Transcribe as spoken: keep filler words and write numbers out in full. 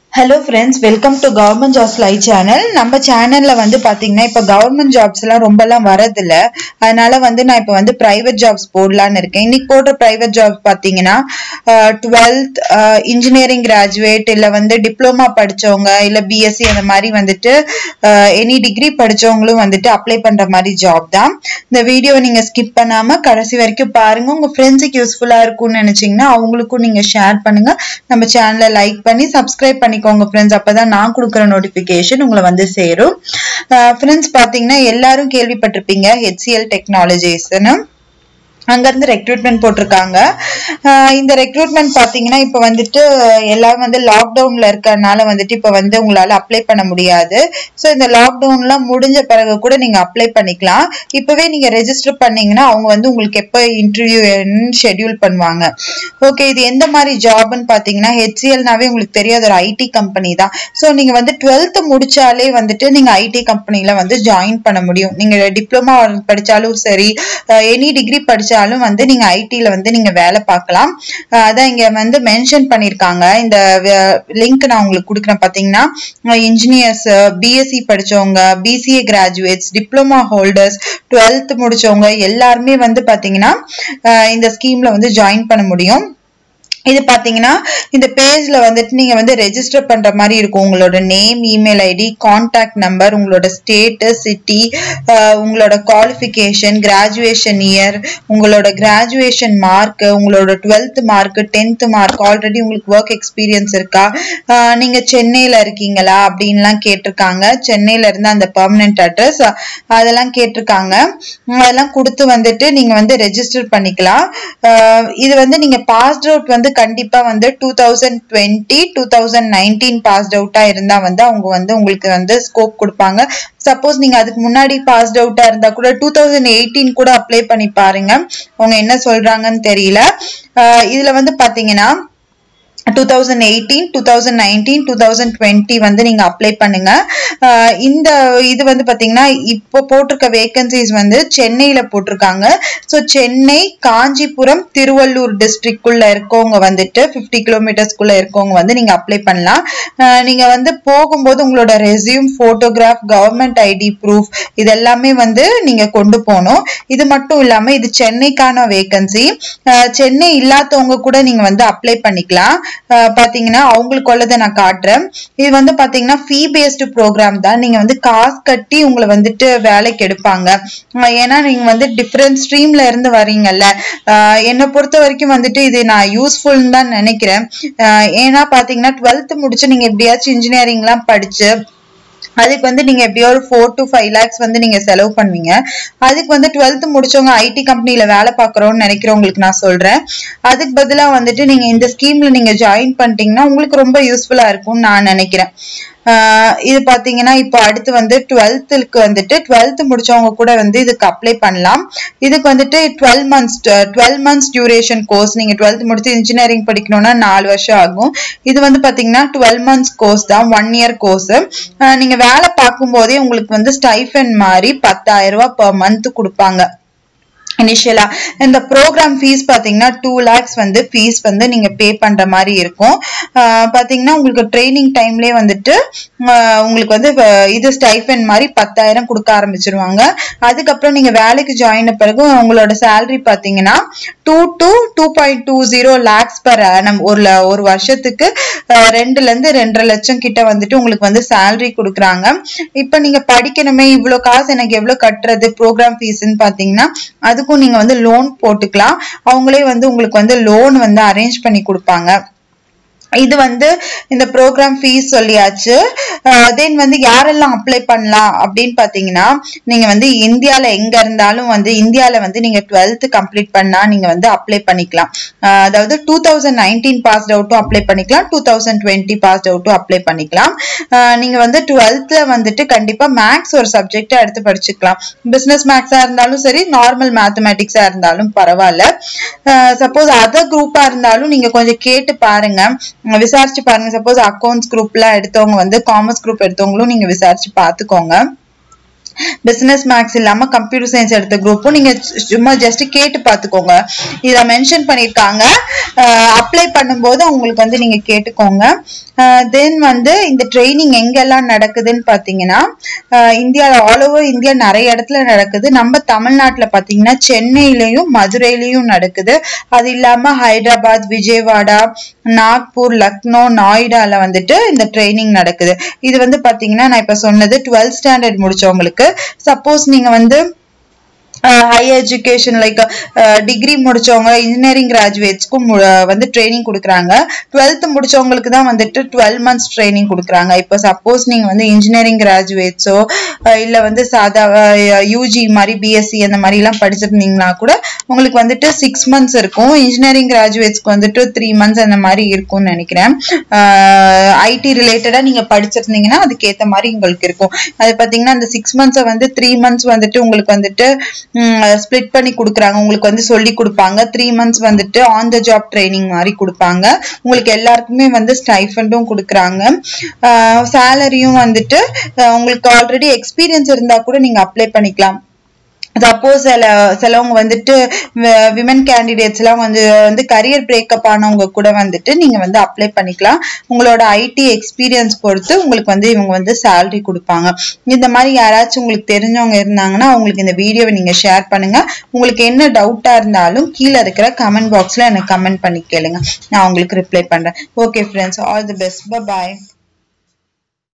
Hello friends, welcome to Government Jobs Live channel. நம்ம சேனல்ல வந்து பாத்தீங்கன்னா இப்ப கவர்மெண்ட் ஜாப்ஸ் எல்லாம் ரொம்பலாம் வரது இல்ல. அதனால வந்து நான் இப்ப வந்து பிரைவேட் ஜாப்ஸ் போடலாம்னு இருக்கேன். இன்னைக்கு போடுற பிரைவேட் ஜாப்ஸ் பாத்தீங்கன்னா twelfth இன்ஜினியரிங் கிராஜுவேட் இல்ல வந்து டிப்ளமா படிச்சவங்க இல்ல பிஎஸ்சி அந்த மாதிரி வந்துட்டு எனி டிகிரி படிச்சவங்களும் வந்துட்டு அப்ளை பண்ற மாதிரி ஜாப் தான். இந்த வீடியோவை நீங்க ஸ்கிப் பண்ணாம கடைசி வரைக்கும் பாருங்க. உங்க ஃப்ரெண்ட்ஸுக்கு யூஸ்ஃபுல்லா இருக்கும்னு நினைச்சீங்கன்னா அவங்களுக்கும் நீங்க ஷேர் பண்ணுங்க. நம்ம சேனலை லைக் பண்ணி சப்ஸ்கிரைப் பண்ணி friends அப்பதான் நான் கொடுக்கிற நோட்டிபிகேஷன் உங்களை வந்து சேரும். ஃப்ரெண்ட்ஸ் பாத்தீங்கன்னா எல்லாரும் கேள்விப்பட்டிருப்பீங்க H C L Technologies ன்னு. அங்க இருந்து ரெக்ரூட்மெண்ட் போட்டிருக்காங்க. இந்த ரெக்ரூட்மெண்ட் பாத்தீங்கன்னா இப்ப வந்துட்டு எல்லாரும் வந்து லாக்டவுன்ல இருக்கறனால வந்துட்டு இப்ப வந்து உங்களால அப்ளை பண்ண முடியாது. சோ இந்த லாக்டவுன்லாம் முடிஞ்ச பிறகு கூட நீங்க அப்ளை பண்ணிக்கலாம். இப்பவே நீங்க ரெஜிஸ்டர் பண்ணீங்கன்னா அவங்க வந்து உங்களுக்கு எப்ப இன்டர்வியூ ஷெட்யூல் பண்ணுவாங்க. ஓகே, இது எந்த மாதிரி ஜாப்னு பாத்தீங்கன்னா H C L னாவே உங்களுக்கு தெரியாத ஒரு ஐடி கம்பெனி தான். சோ நீங்க வந்து twelfth முடிச்சாலே வந்துட்டு நீங்க ஐடி கம்பெனில வந்து ஜாயின் பண்ண முடியும். நீங்க டிப்ளமா படிச்சாலும் சரி, எனி டிகிரி படிச்சா வந்து நீங்க ஐடில வந்து நீங்க வேலை பார்க்கலாம். அதான் இங்க வந்து மென்ஷன் பண்ணிருக்காங்க. இந்த லிங்க் நான் உங்களுக்கு கொடுக்குறேன். பாத்தீங்கன்னா இன்ஜினியர்ஸ், பிஎஸ்சி படிச்சவங்க, BCA graduates, diploma holders, twelfth முடிச்சவங்க எல்லாருமே வந்து பாத்தீங்கன்னா இந்த ஸ்கீம்ல வந்து ஜாயின் பண்ண முடியும். இது பாத்தீங்கன்னா இந்த பேஜ்ல வந்துட்டு நீங்க வந்து ரெஜிஸ்டர் பண்ற மாதிரி இருக்கும். உங்களோட name, email ID, contact number, உங்களோட ஸ்டேட், சிட்டி, உங்களோட குவாலிஃபிகேஷன், கிராஜுவேஷன் இயர், உங்களோட கிராஜுவேஷன் மார்க், உங்களோட twelfth mark, tenth mark, already உங்களுக்கு ஒர்க் எக்ஸ்பீரியன்ஸ் இருக்கா, நீங்க சென்னையில இருக்கீங்களா அப்படின்லாம் கேட்டிருக்காங்க. சென்னையில இருந்து அந்த பெர்மனன்ட் அட்ரஸ் அதெல்லாம் கேட்டிருக்காங்க. அதெல்லாம் கொடுத்து வந்துட்டு நீங்க வந்து ரெஜிஸ்டர் பண்ணிக்கலாம். இது வந்து நீங்க பாஸ்ட் அவுட் வந்து கண்டிப்பா வந்து two thousand twenty two thousand nineteen passed அவுட்டா இருந்தா வந்து அவங்க வந்து உங்களுக்கு வந்து ஸ்கோப் கொடுப்பாங்க. சப்போஸ் நீங்க அதுக்கு முன்னாடி பாஸ்ட் அவுட்டா இருந்தா கூட two thousand eighteen கூட அப்ளை பண்ணி பாருங்க. அவங்க என்ன சொல்றாங்கன்னு தெரியல. இதுல வந்து பாத்தீங்கன்னா two thousand eighteen two thousand nineteen two thousand twenty வந்து நீங்க அப்ளை பண்ணுங்க. இந்த இது வந்து பாத்தீங்கன்னா இப்போ போட்டிருக்க வேகன்சிஸ் வந்து சென்னையில போட்டிருக்காங்க. சோ சென்னை, காஞ்சிபுரம், திருவள்ளூர் டிஸ்ட்ரிக்ட் குள்ள இருக்கவங்க வந்துட்டு fifty கிலோமீட்டர்ஸ்குள்ள இருக்கவங்க வந்து நீங்க அப்ளை பண்ணலாம். நீங்க வந்து போகும்போது உங்களோட resume, photograph, government ID proof இதெல்லாமே வந்து நீங்க கொண்டு போகணும். இது மட்டும் இல்லாம இது சென்னைக்கான வேகன்சி. சென்னை இல்லாதவங்க கூட நீங்க வந்து அப்ளை பண்ணிக்கலாம். பாத்தீங்கன்னா அவங்களுக்கு உள்ளதை நான் காட்டுறேன். இது வந்து பாத்தீங்கன்னா ஃபீ பேஸ்டு ப்ரோக்ராம் தான். நீங்க வந்து காசு கட்டி உங்களை வந்துட்டு வேலைக்கு எடுப்பாங்க. ஏன்னா நீங்க வந்து டிஃபரெண்ட் ஸ்ட்ரீம்ல இருந்து வரீங்கல்ல. என்னை பொறுத்த வரைக்கும் வந்துட்டு இது நான் யூஸ்ஃபுல் தான் நினைக்கிறேன். ஏன்னா பாத்தீங்கன்னா twelfth முடிச்சு நீங்க எப்படியாச்சும் இன்ஜினியரிங் எல்லாம் படிச்சு அதுக்கு வந்து நீங்க எப்படியோ ஒரு ஃபோர் டு ஃபைவ் லேக்ஸ் வந்து நீங்க செலவு பண்ணுவீங்க. அதுக்கு வந்து twelfth முடிச்சவங்க ஐடி கம்பெனில வேலை பார்க்கறோம்னு நினைக்கிறவங்களுக்கு நான் சொல்றேன். அதுக்கு பதிலா வந்துட்டு நீங்க இந்த ஸ்கீம்ல நீங்க ஜாயின் பண்ணிட்டீங்கன்னா உங்களுக்கு ரொம்ப யூஸ்ஃபுல்லா இருக்கும்னு நான் நினைக்கிறேன். இது பாத்தீங்கன்னா இப்போ அடுத்து வந்து twelfthக்கு வந்துட்டு twelfth முடிச்சவங்க கூட வந்து இதுக்கு அப்ளை பண்ணலாம். இதுக்கு வந்துட்டு twelve months twelve months duration course. நீங்க twelfth முடிச்சு இன்ஜினியரிங் படிக்கணும்னா நாலு வருஷம் ஆகும். இது வந்து பாத்தீங்கன்னா twelve months கோர்ஸ் தான், ஒன் இயர் கோர்ஸ். நீங்க வேலை பார்க்கும் போதே உங்களுக்கு வந்து ஸ்டைஃபன் மாதிரி பத்தாயிரம் ரூபாய் பெர் மந்த் கொடுப்பாங்க. இனிஷியலா இந்த ப்ரோக்ராம் ஃபீஸ் பாத்தீங்கன்னா டூ லேக்ஸ் வந்து ஃபீஸ் வந்து நீங்க பே பண்ற மாதிரி இருக்கும். பாத்தீங்கன்னா உங்களுக்கு ட்ரைனிங் டைம்லயே வந்துட்டு உங்களுக்கு வந்து இது ஸ்டைஃபன் மாதிரி பத்தாயிரம் கொடுக்க ஆரம்பிச்சிருவாங்க. அதுக்கப்புறம் நீங்க வேலைக்கு ஜாயின் பிறகு உங்களோட சேலரி பாத்தீங்கன்னா two two two point two zero lakhs per annum ஒரு ஒரு வருஷத்துக்கு ரெண்டுல இருந்து ரெண்டரை லட்சம் கிட்ட வந்துட்டு உங்களுக்கு வந்து சேலரி கொடுக்குறாங்க. இப்ப நீங்க படிக்கணுமே, இவ்வளவு காசு எனக்கு எவ்வளவு கட்டுறது ப்ரோக்ராம் ஃபீஸ்ன்னு பாத்தீங்கன்னா அதுக்கு நீங்க வந்து லோன் போட்டுக்கலாம். அவங்களே வந்து உங்களுக்கு வந்து லோன் வந்து அரேஞ்ச் பண்ணி கொடுப்பாங்க. இது வந்து இந்த ப்ரோக்ராம் ஃபீஸ் சொல்லியாச்சு. தென் வந்து யாரெல்லாம் அப்ளை பண்ணலாம் அப்படின்னு பாத்தீங்கன்னா நீங்க வந்து இந்தியால எங்க இருந்தாலும் வந்து இந்தியால வந்து நீங்க twelfth கம்ப்ளீட் பண்ணா நீங்க வந்து அப்ளை பண்ணிக்கலாம். அதாவது டூ தௌசண்ட் நைன்டீன் பாஸ்ட் அவுட்டும் அப்ளை பண்ணிக்கலாம், டூ தௌசண்ட் டுவெண்ட்டி பாஸ்ட் அவுட்டும் அப்ளை பண்ணிக்கலாம். நீங்க வந்து twelfthல வந்துட்டு கண்டிப்பா மேக்ஸ் ஒரு சப்ஜெக்டா எடுத்து படிச்சுக்கலாம். பிசினஸ் மேக்ஸா இருந்தாலும் சரி, நார்மல் மேத்தமேட்டிக்ஸா இருந்தாலும் பரவாயில்ல. சப்போஸ் அதர் குரூப்பா இருந்தாலும் நீங்க கொஞ்சம் கேட்டு பாருங்க, விசாரிச்சு பாருங்க. சப்போஸ் அக்கௌண்ட்ஸ் குரூப்ல எடுத்தவங்க வந்து காமர்ஸ் குரூப் எடுத்தவங்களும் நீங்க விசாரிச்சு பாத்துக்கோங்க. பிசினஸ் மேக்ஸ் இல்லாம கம்ப்யூட்டர் சயின்ஸ் எடுத்த குரூப்பும் நீங்க சும்மா ஜஸ்ட் கேட்டு பாத்துக்கோங்க. இத மென்ஷன் பண்ணிருக்காங்க. அப்ளை பண்ணும்போது உங்களுக்கு வந்து நீங்க கேட்டுக்கோங்க. தென் வந்து இந்த ட்ரைனிங் எங்கெல்லாம் நடக்குதுன்னு பாத்தீங்கன்னா இந்தியால ஆல் ஓவர் இந்தியா நிறைய இடத்துல நடக்குது. நம்ம தமிழ்நாட்டுல பாத்தீங்கன்னா சென்னையிலயும் மதுரையிலயும் நடக்குது. அது இல்லாம ஹைதராபாத், விஜயவாடா, நாக்பூர், லக்னோ, நாய்டால வந்துட்டு இந்த ட்ரைனிங் நடக்குது. இது வந்து பாத்தீங்கன்னா நான் இப்ப சொன்னது டுவெல்த் ஸ்டாண்டர்ட் முடிச்சவங்களுக்கு. சப்போஸ் நீங்க வந்து ஹையர் எஜுகேஷன் லைக் டிகிரி முடிச்சவங்க, இன்ஜினியரிங் கிராஜுவேட்ஸ்க்கும் வந்து ட்ரைனிங் கொடுக்குறாங்க. டுவெல்த் முடிச்சவங்களுக்கு தான் வந்துட்டு டுவெல் மந்த்ஸ் ட்ரைனிங் கொடுக்குறாங்க. இப்போ சப்போஸ் நீங்க வந்து இன்ஜினியரிங் கிராஜுவேட்ஸோ இல்ல வந்து சாதா யூஜி மாதிரி பிஎஸ்சி அந்த மாதிரி எல்லாம் படிச்சிருந்தீங்கன்னா கூட உங்களுக்கு வந்துட்டு சிக்ஸ் மந்த்ஸ் இருக்கும். இன்ஜினியரிங் கிராஜுவேட்ஸ்க்கு வந்துட்டு த்ரீ மந்த்ஸ் அந்த மாதிரி இருக்கும்னு நினைக்கிறேன். ஐடி ரிலேட்டடா நீங்க படிச்சிருந்தீங்கன்னா அதுக்கேற்ற மாதிரி உங்களுக்கு இருக்கும். அது பாத்தீங்கன்னா அந்த சிக்ஸ் மந்த்ஸை வந்து த்ரீ மந்த்ஸ் வந்துட்டு உங்களுக்கு வந்துட்டு ஸ்பிளிட் பண்ணி கொடுக்குறாங்க. உங்களுக்கு வந்து சொல்லி கொடுப்பாங்க. த்ரீ மந்த்ஸ் வந்துட்டு ஆன் த ஜாப் ட்ரைனிங் மாதிரி கொடுப்பாங்க. உங்களுக்கு எல்லாருக்குமே வந்து ஸ்டைஃபண்டும் கொடுக்குறாங்க. சேலரியும் வந்துட்டு உங்களுக்கு ஆல்ரெடி எக்ஸ்பீரியன்ஸ் இருந்தா கூட நீங்க அப்ளை பண்ணிக்கலாம். சப்போஸ் சில சிலவங்க வந்துட்டு விமன் கேண்டிடேட்ஸ் எல்லாம் வந்து வந்து கரியர் பிரேக்கப் ஆனவங்க கூட வந்துட்டு நீங்க வந்து அப்ளை பண்ணிக்கலாம். உங்களோட ஐடி எக்ஸ்பீரியன்ஸ் பொறுத்து உங்களுக்கு வந்து இவங்க வந்து சேலரி கொடுப்பாங்க. இந்த மாதிரி யாராச்சும் உங்களுக்கு தெரிஞ்சவங்க இருந்தாங்கன்னா அவங்களுக்கு இந்த வீடியோவை நீங்க ஷேர் பண்ணுங்க. உங்களுக்கு என்ன டவுட்டா இருந்தாலும் கீழே இருக்கிற கமெண்ட் பாக்ஸ்ல எனக்கு கமெண்ட் பண்ணி கேளுங்க. நான் உங்களுக்கு ரிப்ளை பண்றேன். Okay friends, all the best. Bye bye.